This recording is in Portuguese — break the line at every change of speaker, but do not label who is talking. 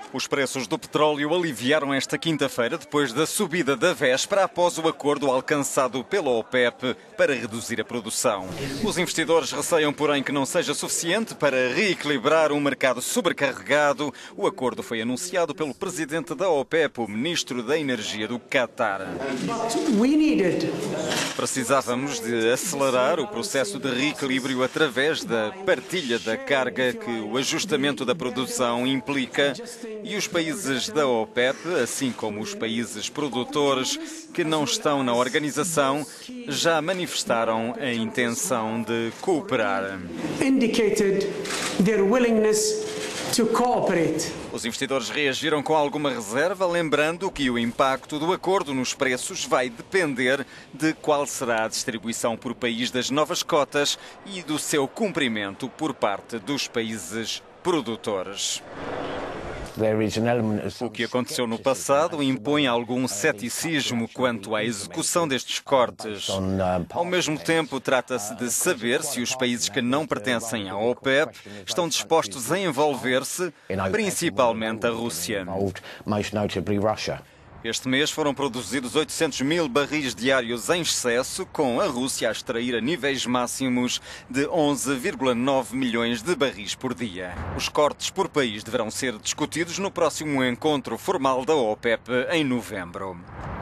Os preços do petróleo aliviaram esta quinta-feira depois da subida da véspera após o acordo alcançado pela OPEP para reduzir a produção. Os investidores receiam, porém, que não seja suficiente para reequilibrar um mercado sobrecarregado. O acordo foi anunciado pelo presidente da OPEP, o ministro da Energia do Qatar. Precisávamos de acelerar o processo de reequilíbrio através da partilha da carga que o ajustamento da produção implica. E os países da OPEP, assim como os países produtores que não estão na organização, já manifestaram a intenção de cooperar. Os investidores reagiram com alguma reserva, lembrando que o impacto do acordo nos preços vai depender de qual será a distribuição por país das novas cotas e do seu cumprimento por parte dos países produtores. O que aconteceu no passado impõe algum ceticismo quanto à execução destes cortes. Ao mesmo tempo, trata-se de saber se os países que não pertencem à OPEP estão dispostos a envolver-se, principalmente a Rússia. Este mês foram produzidos 800 mil barris diários em excesso, com a Rússia a extrair a níveis máximos de 11,9 milhões de barris por dia. Os cortes por país deverão ser discutidos no próximo encontro formal da OPEP em novembro.